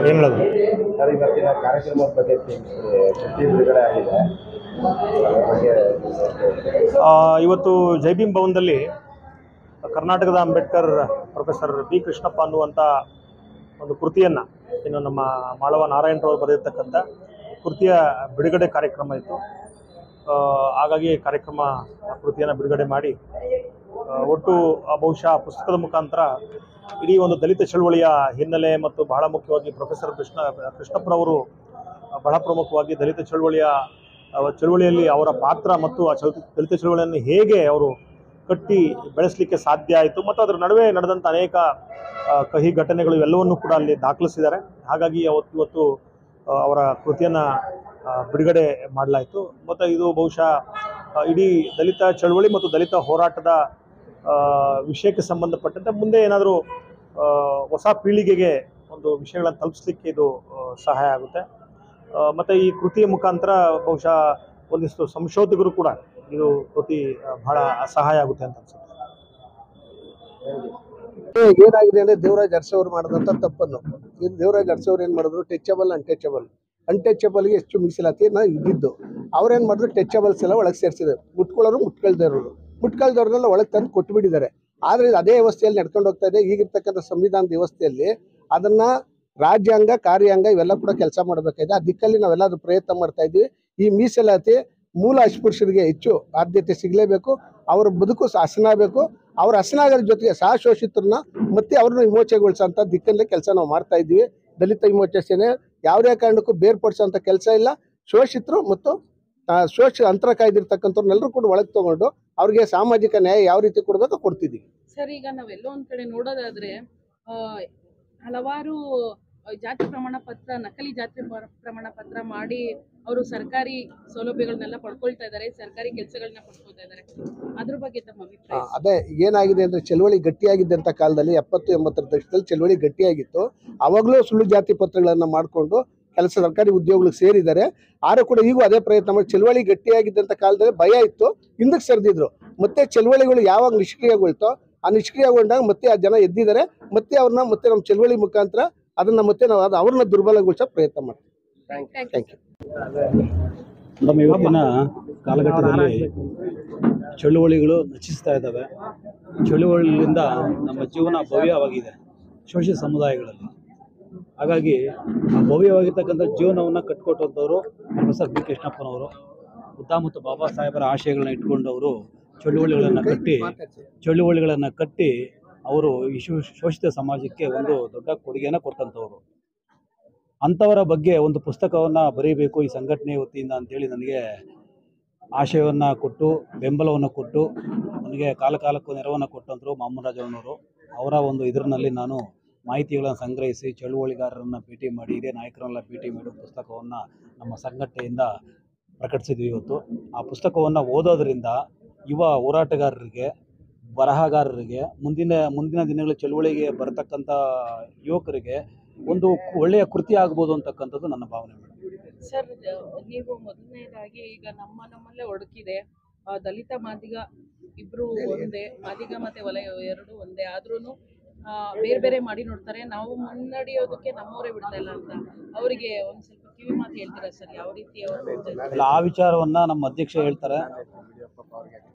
ಏನು ಹೇಳೋದು ಸರ್, ಇವತ್ತಿನ ಕಾರ್ಯಕ್ರಮದ ಬಗ್ಗೆ ಸುದ್ದಿ ಬಿಡುಗಡೆ ಆಗಿದೆ. ಇವತ್ತು ಜೈ ಭೀಮ್ ಭವನದಲ್ಲಿ ಕರ್ನಾಟಕದ ಅಂಬೇಡ್ಕರ್ ಪ್ರೊಫೆಸರ್ ಬಿ ಕೃಷ್ಣಪ್ಪ ಅನ್ನುವಂಥ ಒಂದು ಕೃತಿಯನ್ನು ಇನ್ನು ನಮ್ಮ ಮಾಳವ ನಾರಾಯಣರವರು ಬರೆದಿರ್ತಕ್ಕಂಥ ಕೃತಿಯ ಬಿಡುಗಡೆ ಕಾರ್ಯಕ್ರಮ ಇತ್ತು. ಹಾಗಾಗಿ ಕಾರ್ಯಕ್ರಮ ಕೃತಿಯನ್ನು ಬಿಡುಗಡೆ ಮಾಡಿ ಒಟ್ಟು ಬಹುಶಃ ಪುಸ್ತಕದ ಮುಖಾಂತರ ಇಡೀ ಒಂದು ದಲಿತ ಚಳುವಳಿಯ ಹಿನ್ನೆಲೆ ಮತ್ತು ಬಹಳ ಮುಖ್ಯವಾಗಿ ಪ್ರೊಫೆಸರ್ ಕೃಷ್ಣಪ್ಪನವರು ಬಹಳ ಪ್ರಮುಖವಾಗಿ ದಲಿತ ಚಳುವಳಿಯಲ್ಲಿ ಅವರ ಪಾತ್ರ ಮತ್ತು ಆ ದಲಿತ ಚಳುವಳಿಯನ್ನು ಹೇಗೆ ಅವರು ಕಟ್ಟಿ ಬೆಳೆಸಲಿಕ್ಕೆ ಸಾಧ್ಯ ಆಯಿತು ಮತ್ತು ಅದರ ನಡುವೆ ನಡೆದಂಥ ಅನೇಕ ಕಹಿ ಘಟನೆಗಳು ಎಲ್ಲವನ್ನೂ ಕೂಡ ಅಲ್ಲಿ ದಾಖಲಿಸಿದ್ದಾರೆ. ಹಾಗಾಗಿ ಇವತ್ತು ಅವರ ಕೃತಿಯನ್ನು ಬಿಡುಗಡೆ ಮಾಡಲಾಯಿತು. ಮತ್ತು ಇದು ಬಹುಶಃ ಇಡೀ ದಲಿತ ಚಳುವಳಿ ಮತ್ತು ದಲಿತ ಹೋರಾಟದ ವಿಷಯಕ್ಕೆ ಸಂಬಂಧಪಟ್ಟಂತೆ ಮುಂದೆ ಏನಾದರೂ ಹೊಸ ಪೀಳಿಗೆಗೆ ಒಂದು ವಿಷಯಗಳನ್ನು ತಲುಪಿಸಲಿಕ್ಕೆ ಇದು ಸಹಾಯ ಆಗುತ್ತೆ. ಮತ್ತು ಈ ಕೃತಿಯ ಮುಖಾಂತರ ಬಹುಶಃ ಒಂದಿಷ್ಟು ಸಂಶೋಧಕರು ಕೂಡ ಇದು ಕೃತಿ ಬಹಳ ಸಹಾಯ ಆಗುತ್ತೆ ಅಂತ ಅನ್ಸುತ್ತೆ. ಏನಾಗಿದೆ ಅಂದರೆ ದೇವರಾಜ್ ಅರಸು ಅವರು ಮಾಡಿದಂಥ ತಪ್ಪನ್ನು ದೇವರಾಜ್ ಅರಸು ಅವ್ರು ಏನು ಮಾಡಿದ್ರು, ಟಚಬಲ್ ಅನ್ಟಚಬಲ್ಗೆ ಎಷ್ಟು ಮೀಸಲಾತಿನ ಇದ್ದಿದ್ದು ಅವ್ರೇನು ಮಾಡಿದ್ರು, ಟಚಬಲ್ಸ್ ಎಲ್ಲ ಒಳಗೆ ಸೇರಿಸಿದ್ರು. ಮುಟ್ಕೊಳ್ದವ್ರನ್ನೆಲ್ಲ ಒಳಗೆ ತಂದು ಕೊಟ್ಟುಬಿಟ್ಟಿದ್ದಾರೆ. ಆದರೆ ಅದೇ ವ್ಯವಸ್ಥೆಯಲ್ಲಿ ನಡ್ಕೊಂಡು ಹೋಗ್ತಾ ಇದೆ. ಈಗಿರ್ತಕ್ಕಂಥ ಸಂವಿಧಾನದ ವ್ಯವಸ್ಥೆಯಲ್ಲಿ ಅದನ್ನು ರಾಜ್ಯಾಂಗ ಕಾರ್ಯಾಂಗ ಇವೆಲ್ಲ ಕೂಡ ಕೆಲಸ ಮಾಡಬೇಕಾಗಿದೆ. ಆ ದಿಕ್ಕಲ್ಲಿ ನಾವೆಲ್ಲ ಪ್ರಯತ್ನ ಮಾಡ್ತಾ ಇದ್ದೀವಿ. ಈ ಮೀಸಲಾತಿ ಮೂಲ ಅಸ್ಪೃಶ್ಯರಿಗೆ ಹೆಚ್ಚು ಆದ್ಯತೆ ಸಿಗಲೇಬೇಕು. ಅವರ ಬದುಕು ಹಸನಾಗಬೇಕು. ಅವ್ರ ಹಸನಾಗೋದ್ರ ಜೊತೆಗೆ ಸಹಶೋಷಿತರನ್ನ ಮತ್ತೆ ಅವ್ರನ್ನ ವಿಮೋಚನೆಗೊಳಿಸೋಂಥ ದಿಕ್ಕಲ್ಲೇ ಕೆಲಸ ನಾವು ಮಾಡ್ತಾ ಇದ್ದೀವಿ. ದಲಿತ ವಿಮೋಚನೆ ಸೇನೆ ಯಾವುದೇ ಕಾರಣಕ್ಕೂ ಬೇರ್ಪಡಿಸೋಂಥ ಕೆಲಸ ಇಲ್ಲ. ಶೋಷಿತರು ಮತ್ತು ಅಂತರ ಕಾಯ್ದಿರ್ತಕ್ಕಂಥವ್ರನ್ನೆಲ್ಲರೂ ಕೂಡ ಒಳಗೆ ತಗೊಂಡು ಅವ್ರಿಗೆ ಸಾಮಾಜಿಕ ನ್ಯಾಯ ಯಾವ ರೀತಿ ಕೊಡಬೇಕು ಕೊಡ್ತಿದ್ದೀವಿ. ಸರ್, ಈಗ ನಾವೆಲ್ಲೋ ಒಂದ್ ಕಡೆ ನೋಡೋದಾದ್ರೆ ಹಲವಾರು ಜಾತಿ ಪ್ರಮಾಣ ಪತ್ರ, ನಕಲಿ ಜಾತಿ ಪ್ರಮಾಣ ಪತ್ರ ಮಾಡಿ ಅವರು ಸರ್ಕಾರಿ ಸೌಲಭ್ಯಗಳನ್ನೆಲ್ಲ ಪಡ್ಕೊಳ್ತಾ ಇದ್ದಾರೆ, ಸರ್ಕಾರಿ ಕೆಲಸಗಳನ್ನ ಪಡ್ಕೊಳ್ತಾ ಇದ್ದಾರೆ. ಅದ್ರ ಬಗ್ಗೆ ತಮ್ಮ ಅಭಿಪ್ರಾಯ? ಅದೇ ಏನಾಗಿದೆ ಅಂದ್ರೆ, ಚಳವಳಿ ಗಟ್ಟಿಯಾಗಿದ್ದಂಥ ಕಾಲದಲ್ಲಿ 70-80ರ ದಶಕದಲ್ಲಿ ಚಳವಳಿ ಗಟ್ಟಿಯಾಗಿತ್ತು. ಅವಾಗಲೂ ಸುಳ್ಳು ಜಾತಿ ಪತ್ರಗಳನ್ನು ಮಾಡಿಕೊಂಡು ಸರ್ಕಾರಿ ಉದ್ಯೋಗಗಳಿಗೆ ಸೇರಿದ್ದಾರೆ. ಆದರೂ ಕೂಡ ಈಗೂ ಅದೇ ಪ್ರಯತ್ನ ಮಾಡಿ ಚಳವಳಿ ಗಟ್ಟಿಯಾಗಿದ್ದಂಥ ಕಾಲದಲ್ಲಿ ಭಯ ಇತ್ತು, ಹಿಂದಕ್ಕೆ ಸರಿದಿದ್ರು. ಮತ್ತೆ ಚಳವಳಿಗಳು ಯಾವಾಗ ನಿಷ್ಕ್ರಿಯಗೊಳ್ತೋ ಆ ನಿಷ್ಕ್ರಿಯಗೊಂಡಾಗ ಮತ್ತೆ ಆ ಜನ ಎದ್ದಿದ್ದಾರೆ. ಮತ್ತೆ ಅವ್ರನ್ನ ಮತ್ತೆ ನಮ್ಮ ಚಳವಳಿ ಮುಖಾಂತರ ಅದನ್ನ ಮತ್ತೆ ನಾವು ಅವ್ರನ್ನ ದುರ್ಬಲಗೊಳಿಸೋ ಪ್ರಯತ್ನ ಮಾಡ್ತೀವಿ. Thank you. ನಮ್ಮ ಇವತ್ತಿನ ಕಾಲಘಟ್ಟದಲ್ಲಿ ಚಳುವಳಿಗಳು ರಚಿಸ್ತಾ ಇದ್ದಾವೆ. ಚಳುವಳಿಯಿಂದ ನಮ್ಮ ಜೀವನ ಭವ್ಯವಾಗಿದೆ ಶೋಷಿತ ಸಮುದಾಯಗಳಲ್ಲಿ. ಹಾಗಾಗಿ ಆ ಭವ್ಯವಾಗಿರ್ತಕ್ಕಂಥ ಜೀವನವನ್ನು ಕಟ್ಟಿಕೊಟ್ಟಂಥವರು ಪ್ರೊಫೆಸರ್ ಬಿ ಕೃಷ್ಣಪ್ಪನವರು. ಬುದ್ಧ ಮತ್ತು ಬಾಬಾ ಸಾಹೇಬರ ಆಶಯಗಳನ್ನ ಇಟ್ಕೊಂಡವರು ಚಳುವಳಿಗಳನ್ನು ಕಟ್ಟಿ ಅವರು ಈ ಶೋಷಿತ ಸಮಾಜಕ್ಕೆ ಒಂದು ದೊಡ್ಡ ಕೊಡುಗೆಯನ್ನು ಕೊಟ್ಟಂಥವ್ರು. ಅಂಥವರ ಬಗ್ಗೆ ಒಂದು ಪುಸ್ತಕವನ್ನು ಬರೀಬೇಕು ಈ ಸಂಘಟನೆ ವತಿಯಿಂದ ಅಂತೇಳಿ ನನಗೆ ಆಶಯವನ್ನು ಕೊಟ್ಟು ಬೆಂಬಲವನ್ನು ಕೊಟ್ಟು ನನಗೆ ಕಾಲಕ್ಕೂ ನೆರವನ್ನು ಕೊಟ್ಟಂಥರು ಮಾಮರಾಜನವರು. ಅವರ ಒಂದು ಇದರಲ್ಲಿ ನಾನು ಮಾಹಿತಿಗಳನ್ನು ಸಂಗ್ರಹಿಸಿ ಚಳುವಳಿಗಾರರನ್ನು ಭೇಟಿ ಮಾಡಿ ಹಿರಿಯ ನಾಯಕರನ್ನೆಲ್ಲ ಭೇಟಿ ಮಾಡಿ ಪುಸ್ತಕವನ್ನು ನಮ್ಮ ಸಂಘಟನೆಯಿಂದ ಪ್ರಕಟಿಸಿದ್ವಿ ಇವತ್ತು. ಆ ಪುಸ್ತಕವನ್ನು ಓದೋದ್ರಿಂದ ಯುವ ಹೋರಾಟಗಾರರಿಗೆ, ಬರಹಗಾರರಿಗೆ, ಮುಂದಿನ ದಿನಗಳ ಚಳುವಳಿಗೆ ಬರತಕ್ಕಂಥ ಯುವಕರಿಗೆ ಒಂದು ಒಳ್ಳೆಯ ಕೃತಿ ಆಗ್ಬೋದು ಅಂತಕ್ಕಂಥದ್ದು ನನ್ನ ಭಾವನೆ. ಸರ್, ನೀವು ಮೊದಲನೇದಾಗಿ ಈಗ ನಮ್ಮಲ್ಲೇ ಒಡಕಿದೆ ದಲಿತ ಮಾದಿಗ ಇಬ್ರು ಒಂದೇ, ಮಾದಿಗ ಮತ್ತೆ ವಲಯ ಎರಡು ಒಂದೇ, ಆದ್ರೂ ಬೇರೆ ಬೇರೆ ಮಾಡಿ ನೋಡ್ತಾರೆ. ನಾವು ಮುನ್ನಡೆಯೋದಕ್ಕೆ ನಮ್ಮವರೇ ಬಿಡ್ತಾ ಇಲ್ಲ ಅಂತ ಅವರಿಗೆ ಒಂದ್ ಸ್ವಲ್ಪ ಕಿವಿ ಮಾತು ಹೇಳ್ತೀರಾ ಸರ್? ಯಾವ ರೀತಿ ಅವರು ಆ ವಿಚಾರವನ್ನ ನಮ್ಮ ಅಧ್ಯಕ್ಷ ಹೇಳ್ತಾರೆ.